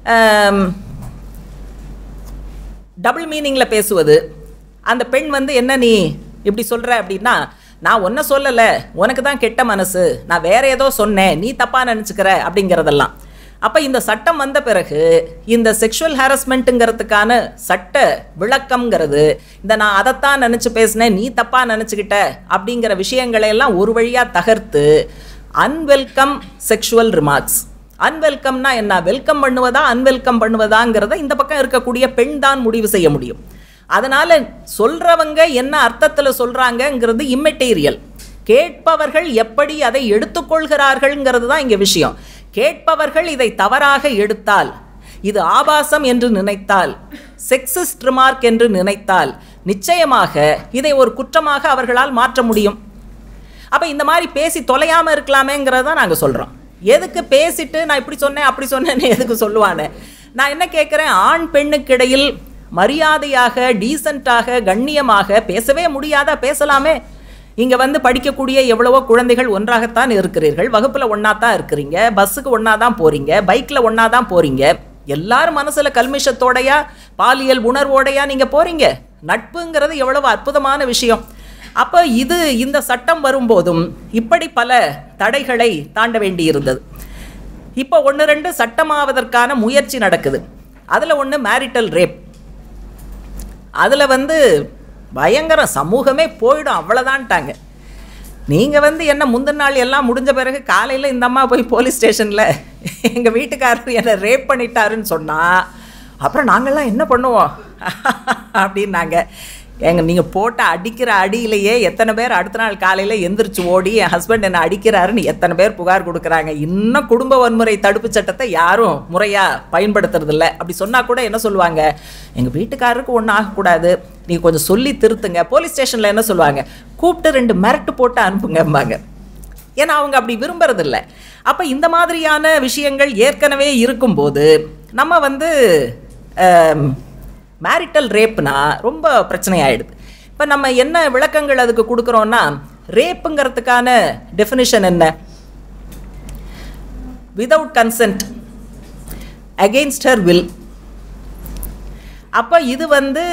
டபுள் மீனிங்கில் பேசுவது, அந்த பெண் என்ன நீ இப்படி சொல்கிற அப்படின்னா, நான் ஒன்றை சொல்லலை, உனக்கு தான் கெட்ட மனசு, நான் வேற ஏதோ சொன்னேன், நீ தப்பாக நினச்சிக்கிற அப்படிங்கிறதெல்லாம். அப்போ இந்த சட்டம் வந்த பிறகு இந்த செக்ஷுவல் ஹாரஸ்மெண்ட்டுங்கிறதுக்கான சட்ட விளக்கம்ங்கிறது, இந்த நான் அதைத்தான் நினச்சி பேசினேன், நீ தப்பாக நினச்சிக்கிட்ட அப்படிங்கிற விஷயங்களையெல்லாம் ஒரு வழியாக தகர்த்து அன்வெல்கம் செக்ஷுவல் ரிமார்க்ஸ். அன்வெல்கம்னா என்ன, வெல்கம் பண்ணுவதா அன்வெல்கம் பண்ணுவதாங்கிறத இந்த பக்கம் இருக்கக்கூடிய பெண் தான் முடிவு செய்ய முடியும். அதனால் சொல்கிறவங்க என்ன அர்த்தத்தில் சொல்கிறாங்கங்கிறது இம்மெட்டீரியல். கேட்பவர்கள் எப்படி அதை எடுத்துக்கொள்கிறார்கள்ங்கிறது தான் இங்கே விஷயம். கேட்பவர்கள் இதை தவறாக எடுத்தால், இது ஆபாசம் என்று நினைத்தால், செக்ஸிஸ்ட் ரிமார்க் என்று நினைத்தால், நிச்சயமாக இதை ஒரு குற்றமாக அவர்களால் மாற்ற முடியும். அப்போ இந்த மாதிரி பேசி தொலையாமல் இருக்கலாமேங்கிறத நாங்கள் சொல்கிறோம். எதுக்கு பேசிட்டு நான் இப்படி சொன்னேன் அப்படி சொன்னேன்னு எதுக்கு சொல்லுவானே. நான் என்ன கேட்குறேன், ஆண் பெண்ணுக்கு இடையில் மரியாதையாக, டீசெண்டாக, கண்ணியமாக பேசவே முடியாதா? பேசலாமே. இங்கே படிக்கக்கூடிய எவ்வளவோ குழந்தைகள் ஒன்றாகத்தான் இருக்கிறீர்கள், வகுப்பில் ஒன்றா தான் இருக்கிறீங்க, பஸ்ஸுக்கு ஒன்றா தான் போகிறீங்க, பைக்கில் ஒன்றா தான் போகிறீங்க. எல்லாரும் மனசில் கல்மிஷத்தோடையா, பாலியல் உணர்வோடையா நீங்கள் போகிறீங்க. நட்புங்கிறது எவ்வளவு அற்புதமான விஷயம். அப்போ இந்த சட்டம் வரும்போதும் இப்படி பல தடைகளை தாண்ட வேண்டி இருந்தது. இப்போ 1-2 சட்டமாவதற்கான முயற்சி நடக்குது. அதில் ஒன்று மேரிட்டல் ரேப். அதில் பயங்கர சமூகமே போயிடும், அவ்வளோதான்ட்டாங்க. நீங்கள் என்ன முந்தின நாள் எல்லாம் முடிஞ்ச பிறகு காலையில் இந்த அம்மா போய் போலீஸ் ஸ்டேஷனில் எங்கள் வீட்டுக்காரர் என்னை ரேப் பண்ணிட்டாருன்னு சொன்னால் அப்புறம் நாங்கள்லாம் என்ன பண்ணுவோம் அப்படின்னாங்க. நீங்கள் போட்ட அடிக்கிற அடியிலேயே எத்தனை பேர் அடுத்த நாள் காலையில் எந்திரிச்சு ஓடி என் ஹஸ்பண்ட் என்னை அடிக்கிறாருன்னு எத்தனை பேர் புகார் கொடுக்குறாங்க. இன்னும் குடும்ப வன்முறை தடுப்பு சட்டத்தை யாரும் முறையாக பயன்படுத்துறதில்ல. அப்படி சொன்னால் கூட என்ன சொல்லுவாங்க, எங்கள் வீட்டுக்காரருக்கு ஒன்றும் ஆகக்கூடாது, நீங்கள் கொஞ்சம் சொல்லி திருத்துங்க. போலீஸ் ஸ்டேஷனில் என்ன சொல்லுவாங்க, கூப்பிட்டு 2 மிரட்டு போட்டு அனுப்புங்கம்பாங்க. ஏன்னா அவங்க அப்படி விரும்புறதில்ல. அப்போ இந்த மாதிரியான விஷயங்கள் ஏற்கனவே இருக்கும்போது நம்ம மேரிட்டல் ரேப்னா ரொம்ப பிரச்சனையாயிடுது. இப்போ நம்ம என்ன விளக்கங்கள் அதுக்கு கொடுக்குறோன்னா, ரேப்புங்கிறதுக்கான டெஃபினிஷன் என்ன, without consent, against her will. அப்போ இது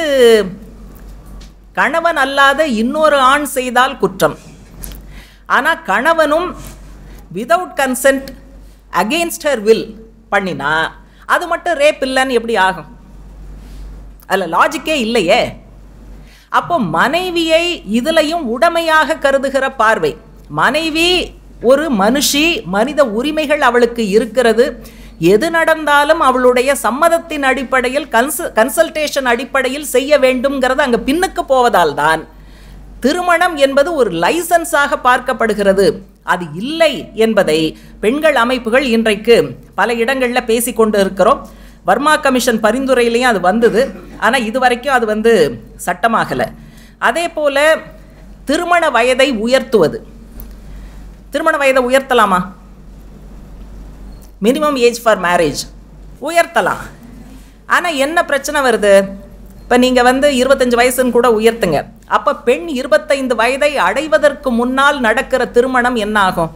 கணவன் அல்லாத இன்னொரு ஆண் செய்தால் குற்றம். ஆனால் கணவனும் without consent against her will பண்ணினா அது மட்டும் ரேப் இல்லைன்னு எப்படி ஆகும்? அதில் லாஜிக்கே இல்லையே. அப்போ மனைவியை இதிலையும் உடைமையாக கருதுகிற பார்வை, மனைவி ஒரு மனுஷி, மனித உரிமைகள் அவளுக்கு இருக்கிறது, எது நடந்தாலும் அவளுடைய சம்மதத்தின் அடிப்படையில் கன்சல்டேஷன் அடிப்படையில் செய்ய வேண்டும்ங்கிறது அங்கே பின்னுக்கு போவதால் தான் திருமணம் என்பது ஒரு லைசன்ஸாக பார்க்கப்படுகிறது. அது இல்லை என்பதை பெண்கள் அமைப்புகள் இன்றைக்கு பல இடங்களில் பேசிக்கொண்டு இருக்கிறோம். வர்மா கமிஷன் பரிந்துரையிலையும் அது வந்தது, ஆனால் இதுவரைக்கும் அது சட்டமாகலை. அதே போல் திருமண வயதை உயர்த்துவது, திருமண வயதை உயர்த்தலாமா? மினிமம் ஏஜ் ஃபார் மேரேஜ் உயர்த்தலாம். ஆனால் என்ன பிரச்சனை வருது, இப்போ நீங்கள் 25 வயசுன்னு கூட உயர்த்துங்க, அப்போ பெண் 25 வயதை அடைவதற்கு முன்னால் நடக்கிற திருமணம் என்ன ஆகும்?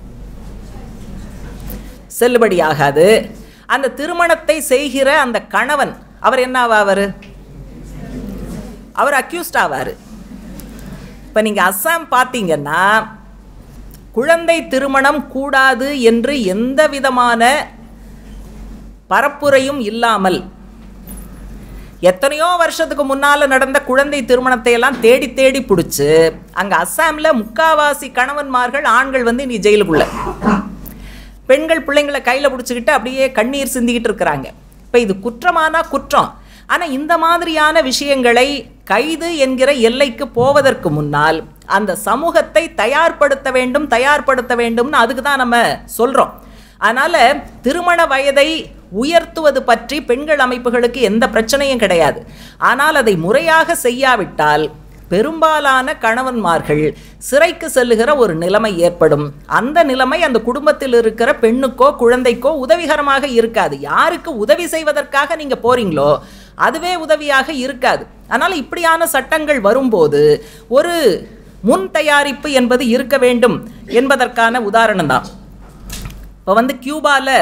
செல்லுபடியாகாது. அந்த திருமணத்தை செய்கிற அந்த கணவன் அவர் என்ன ஆவார்? அவர் அக்யூஸ்ட் ஆவார். இப்போ நீங்கள் அஸ்ஸாம் பார்த்தீங்கன்னா குழந்தை திருமணம் கூடாது என்று எந்த விதமான பரப்புரையும் இல்லாமல் எத்தனையோ வருஷத்துக்கு முன்னால் நடந்த குழந்தை திருமணத்தை எல்லாம் தேடி தேடி பிடிச்சி அங்கே அஸ்ஸாமில் முக்காவாசி கணவன்மார்கள் ஆண்கள் வந்து நீ ஜெயிலுக்குள்ள, பெண்கள் பிள்ளைங்களை கையில் பிடிச்சிக்கிட்டு அப்படியே கண்ணீர் சிந்திக்கிட்டு இருக்கிறாங்க. இப்போ இது குற்றமானா குற்றம். ஆனால் இந்த மாதிரியான விஷயங்களை கைது என்கிற எல்லைக்கு போவதற்கு முன்னால் அந்த சமூகத்தை தயார்படுத்த வேண்டும்னு அதுக்கு தான் நம்ம சொல்கிறோம். அதனால் திருமண வயதை உயர்த்துவது பற்றி பெண்கள் அமைப்புகளுக்கு எந்த பிரச்சனையும் கிடையாது. ஆனால் அதை முறையாக செய்யாவிட்டால் பெரும்பாலான கணவன்மார்கள் சிறைக்கு செல்லுகிற ஒரு நிலைமை ஏற்படும். அந்த நிலைமை அந்த குடும்பத்தில் இருக்கிற பெண்ணுக்கோ குழந்தைக்கோ உதவிகரமாக இருக்காது. யாருக்கு உதவி செய்வதற்காக நீங்கள் போறீங்களோ அதுவே உதவியாக இருக்காது. அதனால் இப்படியான சட்டங்கள் வரும்போது ஒரு முன் தயாரிப்பு என்பது இருக்க வேண்டும் என்பதற்கான உதாரணம் தான். இப்போ வந்து கியூபாவில்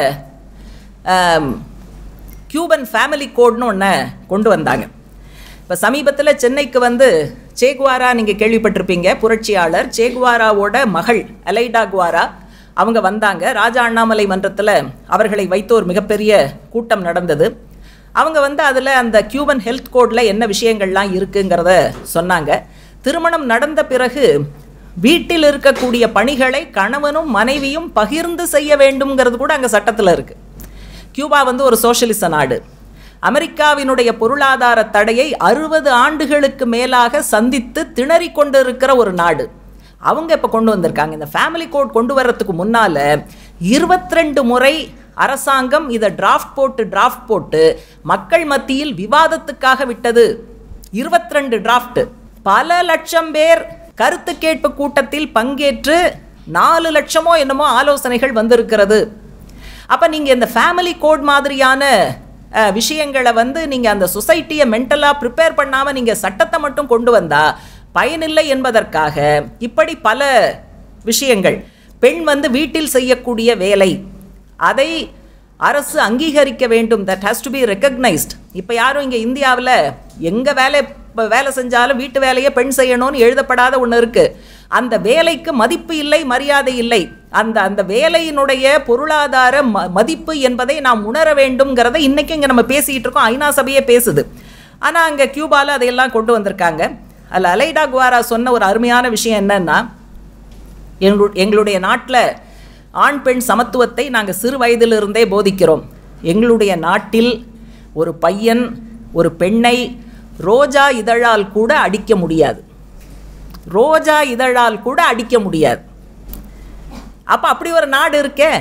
கியூபன் ஃபேமிலி கோட்னு ஒன்று கொண்டு வந்தாங்க. இப்போ சமீபத்தில் சென்னைக்கு வந்து சேகுவாரா, நீங்கள் கேள்விப்பட்டிருப்பீங்க, புரட்சியாளர் சேகுவாராவோட மகள் அலைடா குவாரா அவங்க வந்தாங்க. ராஜா அண்ணாமலை மன்றத்தில் அவர்களை வைத்து ஒரு மிகப்பெரிய கூட்டம் நடந்தது. அவங்க வந்து அதில் அந்த கியூபன் ஹெல்த் கோடில் என்ன விஷயங்கள்லாம் இருக்குங்கிறத சொன்னாங்க. திருமணம் நடந்த பிறகு வீட்டில் இருக்கக்கூடிய பணிகளை கணவனும் மனைவியும் பகிர்ந்து செய்ய வேண்டும்ங்கிறது கூட அங்கே சட்டத்தில் இருக்குது. கியூபா வந்து ஒரு சோஷலிச நாடு. அமெரிக்காவினுடைய பொருளாதார தடையை 60 ஆண்டுகளுக்கு மேலாக சந்தித்து திணறி கொண்டு இருக்கிற ஒரு நாடு. அவங்க இப்போ கொண்டு வந்திருக்காங்க. இந்த ஃபேமிலி கோட் கொண்டு வர்றதுக்கு முன்னால் 22 முறை அரசாங்கம் இதை டிராஃப்ட் போட்டு மக்கள் மத்தியில் விவாதத்துக்காக விட்டது. 22 டிராஃப்ட். பல லட்சம் பேர் கருத்து கேட்பு கூட்டத்தில் பங்கேற்று 4 லட்சமோ என்னமோ ஆலோசனைகள் வந்திருக்கிறது. அப்போ நீங்கள் இந்த ஃபேமிலி கோட் மாதிரியான விஷயங்களை வந்து நீங்கள் அந்த சொசைட்டியை மென்டலாக ப்ரிப்பேர் பண்ணாமல் நீங்கள் சட்டத்தை மட்டும் கொண்டு வந்தால் பயனில்லை என்பதற்காக இப்படி பல விஷயங்கள். பெண் வந்து வீட்டில் செய்யக்கூடிய வேலை, அதை அரசு அங்கீகரிக்க வேண்டும். That has to be recognised. இப்போ யாரும் இங்கே இந்தியாவில் எங்கே வேலை செஞ்சாலும் வீட்டு வேலையை பெண் செய்யணும்னு எழுதப்படாத ஒன்று இருக்குது. அந்த வேலைக்கு மதிப்பு இல்லை, மரியாதை இல்லை. அந்த வேலையினுடைய பொருளாதார மதிப்பு என்பதை நாம் உணர வேண்டும்ங்கிறத இன்றைக்கி இங்கே நம்ம பேசிக்கிட்டு இருக்கோம். ஐநா சபையே பேசுது. ஆனால் அங்கே கியூபாவில் அதையெல்லாம் கொண்டு வந்திருக்காங்க. அதில் அலைடா குவாரா சொன்ன ஒரு அருமையான விஷயம் என்னன்னா, எங்களுடைய நாட்டில் ஆண் பெண் சமத்துவத்தை நாங்கள் சிறு வயதிலிருந்தே போதிக்கிறோம். எங்களுடைய நாட்டில் ஒரு பையன் ஒரு பெண்ணை ரோஜா இதழால் கூட அடிக்க முடியாது. ரோஜா இதழால் கூட அடிக்க முடியாது. அப்போ அப்படி ஒரு நாடு இருக்கே,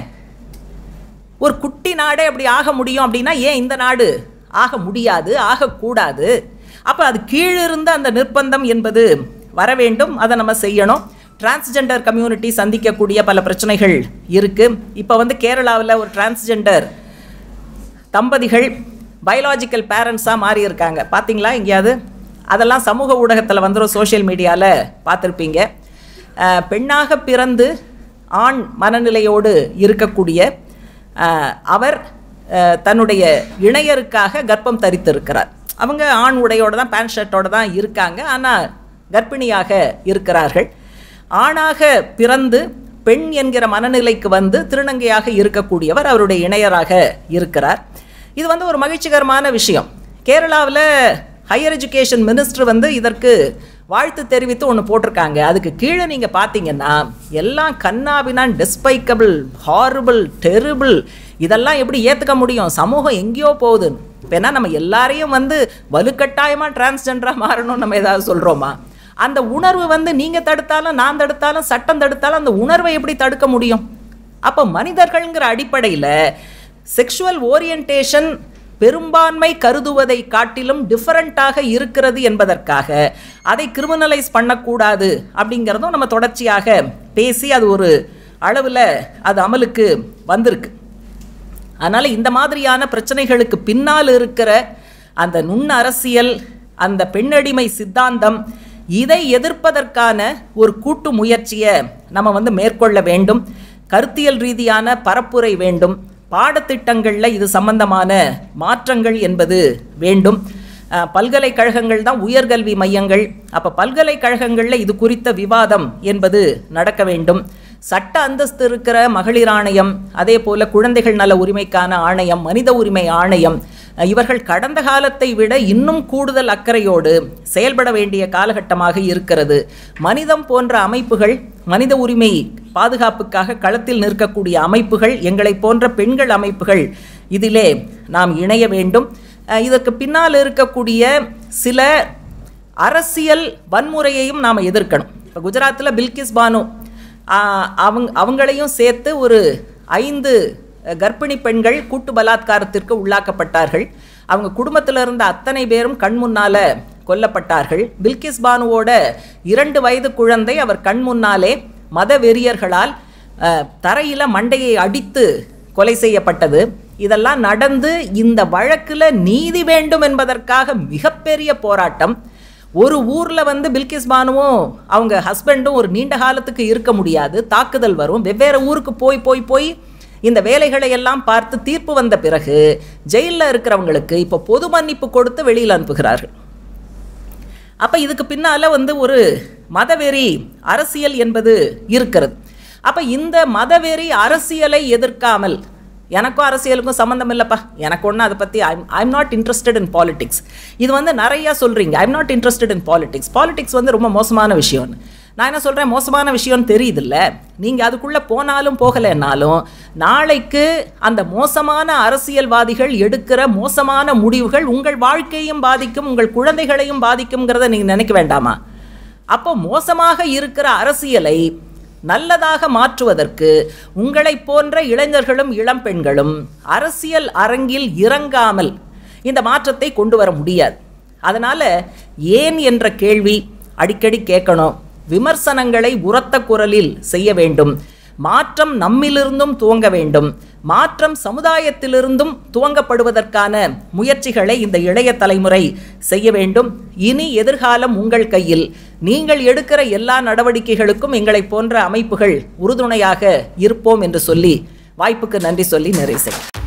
ஒரு குட்டி நாடே அப்படி ஆக முடியும் அப்படின்னா ஏன் இந்த நாடு ஆக முடியாது, ஆகக்கூடாது? அப்போ அது கீழிருந்த அந்த நிர்பந்தம் என்பது வர வேண்டும். அதை நம்ம செய்யணும். டிரான்ஸ்ஜெண்டர் கம்யூனிட்டி சந்திக்கக்கூடிய பல பிரச்சனைகள் இருக்குது. இப்போ வந்து கேரளாவில் ஒரு டிரான்ஸ்ஜெண்டர் தம்பதிகள் பயாலஜிக்கல் பேரண்ட்ஸாக மாறி இருக்காங்க. பார்த்தீங்களா எங்கேயாவது? அதெல்லாம் சமூக ஊடகத்தில் வந்துடும், சோஷியல் மீடியாவில் பார்த்துருப்பீங்க. பெண்ணாக பிறந்து ஆண் மனநிலையோடு இருக்கக்கூடிய அவர் தன்னுடைய இணையருக்காக கர்ப்பம் தரித்திருக்கிறார். அவங்க ஆண் உடையோடு தான், பேண்ட் ஷர்ட்டோடு தான் இருக்காங்க. ஆனால் கர்ப்பிணியாக இருக்கிறார்கள். ஆணாக பிறந்து பெண் என்கிற மனநிலைக்கு வந்து திருநங்கையாக இருக்கக்கூடியவர் அவருடைய இணையராக இருக்கிறார். இது வந்து ஒரு மகிழ்ச்சிகரமான விஷயம். கேரளாவில் ஹையர் எஜுகேஷன் மினிஸ்டர் வந்து இதற்கு வாழ்த்து தெரிவித்து ஒன்று போட்டிருக்காங்க. அதுக்கு கீழே நீங்கள் பார்த்தீங்கன்னா எல்லாம் கன்னாபினான், டெஸ்பைக்கபிள், ஹாரிபிள், டெரிபிள், இதெல்லாம் எப்படி ஏற்றுக்க முடியும்? சமூகம் எங்கேயோ போகுது. இப்போ என்ன நம்ம எல்லாரையும் வந்து வலுக்கட்டாயமாக டிரான்ஸ்ஜெண்டராக மாறணும்னு நம்ம ஏதாவது சொல்கிறோமா? அந்த உணர்வு வந்து நீங்கள் தடுத்தாலும் நான் தடுத்தாலும் சட்டம் தடுத்தாலும் அந்த உணர்வை எப்படி தடுக்க முடியும்? அப்போ மனிதர்கள்ங்கிற அடிப்படையில் செக்ஷுவல் ஓரியன்டேஷன் பெரும்பான்மை கருதுவதை காட்டிலும் டிஃபரண்ட்டாக இருக்கிறது என்பதற்காக அதை கிரிமினலைஸ் பண்ணக்கூடாது அப்படிங்கிறதும் நம்ம தொடர்ச்சியாக பேசி அது ஒரு அளவில் அது அமலுக்கு வந்திருக்கு. அதனால் இந்த மாதிரியான பிரச்சனைகளுக்கு பின்னால் இருக்கிற அந்த நுண் அரசியல், அந்த பெண்ணடிமை சித்தாந்தம், இதை எதிர்ப்பதற்கான ஒரு கூட்டு முயற்சியை நம்ம வந்து மேற்கொள்ள வேண்டும். கருத்தியல் ரீதியான பரப்புரை வேண்டும். பாடத்திட்டங்களில் இது சம்பந்தமான மாற்றங்கள் என்பது வேண்டும். பல்கலைக்கழகங்கள் தான் உயர்கல்வி மையங்கள். அப்போ பல்கலைக்கழகங்களில் இது குறித்த விவாதம் என்பது நடக்க வேண்டும். சட்ட அந்தஸ்து இருக்கிற மகளிர் ஆணையம், அதே போல குழந்தைகள் நல உரிமைக்கான ஆணையம், மனித உரிமை ஆணையம், இவர்கள் கடந்த காலத்தை விட இன்னும் கூடுதல் அக்கறையோடு செயல்பட வேண்டிய காலகட்டமாக இருக்கிறது. மனிதம் போன்ற அமைப்புகள், மனித உரிமை பாதுகாப்புக்காக களத்தில் நிற்கக்கூடிய அமைப்புகள், எங்களை போன்ற பெண்கள் அமைப்புகள் இதிலே நாம் இணைய வேண்டும். இதற்கு பின்னால் இருக்கக்கூடிய சில அரசியல் வன்முறையையும் நாம் எதிர்க்கணும். இப்போ குஜராத்தில் பில்கிஸ் பானு அவங்களையும் சேர்த்து ஒரு 5 கர்ப்பிணி பெண்கள் கூட்டு பலாத்காரத்திற்கு உள்ளாக்கப்பட்டார்கள். அவங்க குடும்பத்தில் இருந்த அத்தனை பேரும் கண் முன்னால கொல்லப்பட்டார்கள். பில்கிஸ் பானுவோட 2 வயது குழந்தை அவர் கண் முன்னாலே மத வெறியர்களால் தரையில மண்டையை அடித்து கொலை செய்யப்பட்டது. இதெல்லாம் நடந்து இந்த வழக்கில் நீதி வேண்டும் என்பதற்காக மிகப்பெரிய போராட்டம். ஒரு ஊரில் வந்து பில்கிஸ் பானுவும் அவங்க ஹஸ்பண்டும் ஒரு நீண்ட காலத்துக்கு இருக்க முடியாது, தாக்குதல் வரும். வெவ்வேறு ஊருக்கு போய் இந்த வேலைகளை எல்லாம் பார்த்து தீர்ப்பு வந்த பிறகு ஜெயிலில் இருக்கிறவங்களுக்கு இப்போ பொது மன்னிப்பு கொடுத்து வெளியில் அனுப்புகிறார்கள். அப்போ இதுக்கு பின்னால் வந்து ஒரு மதவெறி அரசியல் என்பது இருக்கிறது. அப்போ இந்த மதவெறி அரசியலை எதிர்க்காமல், எனக்கும் அரசியலுக்கும் சம்மந்தம் இல்லைப்பா, எனக்கு ஒன்று அதை பற்றி I'm not interested in politics, இது வந்து நிறையா சொல்கிறீங்க, I'm not interested in politics வந்து ரொம்ப மோசமான விஷயம்னு. நான் என்ன சொல்கிறேன், மோசமான விஷயம்னு தெரியுதில்ல, நீங்கள் அதுக்குள்ளே போனாலும் போகலைன்னாலும் நாளைக்கு அந்த மோசமான அரசியல்வாதிகள் எடுக்கிற மோசமான முடிவுகள் உங்கள் வாழ்க்கையும் பாதிக்கும், உங்கள் குழந்தைகளையும் பாதிக்கும்ங்கிறத நீங்கள் நினைக்க வேண்டாமா? அப்போ மோசமாக இருக்கிற அரசியலை நல்லதாக மாற்றுவதற்கு உங்களை போன்ற இளைஞர்களும் இளம் பெண்களும் அரசியல் அரங்கில் இறங்காமல் இந்த மாற்றத்தை கொண்டு வர முடியாது. அதனால் ஏன் என்ற கேள்வி அடிக்கடி கேட்கணும். விமர்சனங்களை உரத்த குரலில் செய்ய வேண்டும். மாற்றம் நம்மிலிருந்தும் துவங்க வேண்டும். மாற்றம் சமுதாயத்திலிருந்தும் துவங்கப்படுவதற்கான முயற்சிகளை இந்த இளைய தலைமுறை செய்ய வேண்டும். இனி எதிர்காலம் உங்கள் கையில். நீங்கள் எடுக்கிற எல்லா நடவடிக்கைகளுக்கும் எங்களை போன்ற அமைப்புகள் உறுதுணையாக இருப்போம் என்று சொல்லி வாய்ப்புக்கு நன்றி சொல்லி நிறைவு செய்கிறேன்.